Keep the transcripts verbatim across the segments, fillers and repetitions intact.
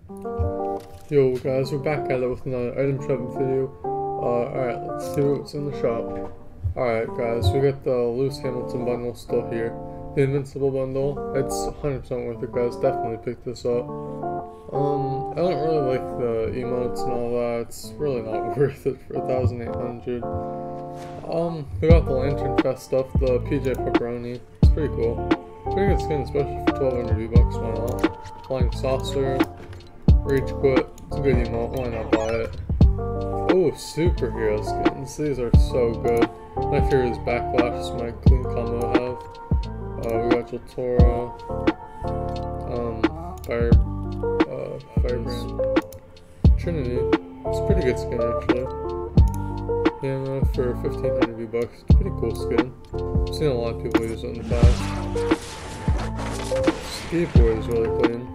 Yo guys, we're back at it with another item shop video. Uh, alright, let's see what's in the shop. Alright guys, we got the loose Hamilton bundle still here. The invincible bundle, it's one hundred percent worth it guys, definitely pick this up. Um, I don't really like the emotes and all that, it's really not worth it for one thousand eight hundred. Um, we got the Lantern Fest stuff, the P J Pepperoni, it's pretty cool. Pretty good skin, especially for twelve hundred V-Bucks, why not? Flying Saucer, Rage Quit, it's a good emote, why not buy it? Oh, superhero skins, these are so good. My favorite is Backlash, it's my clean combo I have. Uh, we got Joltora, um, Fire, uh, Firebrand, Trinity, it's a pretty good skin actually. Hammer for fifteen hundred V-Bucks, it's a pretty cool skin. I've seen a lot of people use it in the past. Skateboard is really clean.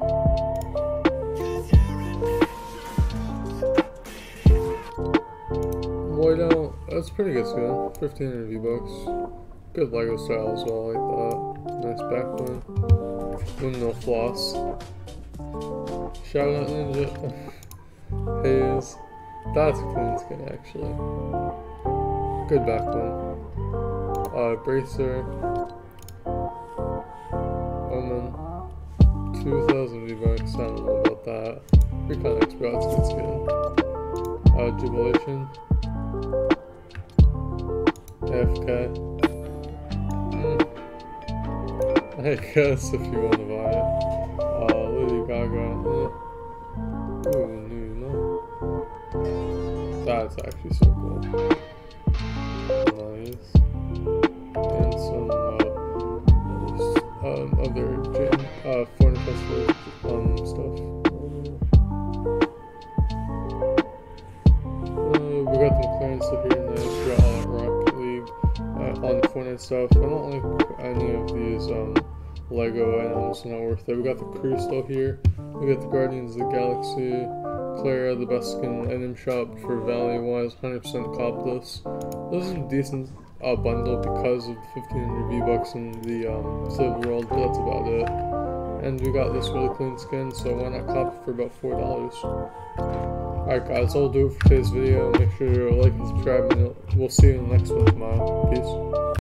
Whiteout, that's pretty good skin. fifteen hundred V-Bucks. Good Lego style as well, I like that. Nice backbone. Windmill Floss. Shout out Ninja. Haze. That's a clean skin actually. Good backbone. Uh, Bracer. Omen. two thousand V-Bucks, I don't know about that. Recon X Bro, it's good skin. Uh, Jubilation. A F K. Mm. I guess if you want to buy it. Uh, Lady Gaga. Eh. Ooh, new, no. That's actually so cool. Nice. And some, uh, um, other gym, uh, Fortnite Festival, um, stuff. Uh, we got the McLaren stuff here, nice. We got all that Rocket League, uh, on the Fortnite stuff. I don't like any of these, um, Lego items, not worth it. We got the crew still here. We got the Guardians of the Galaxy. Clara, the best skin item shop for value wise, one hundred percent cop this. This is a decent uh, bundle because of the fifteen hundred V-Bucks in the um, Civil World, but that's about it. And we got this really clean skin, so why not cop it for about four dollars? Alright guys, that'll do it for today's video. Make sure you like and subscribe, and we'll see you in the next one tomorrow. Peace.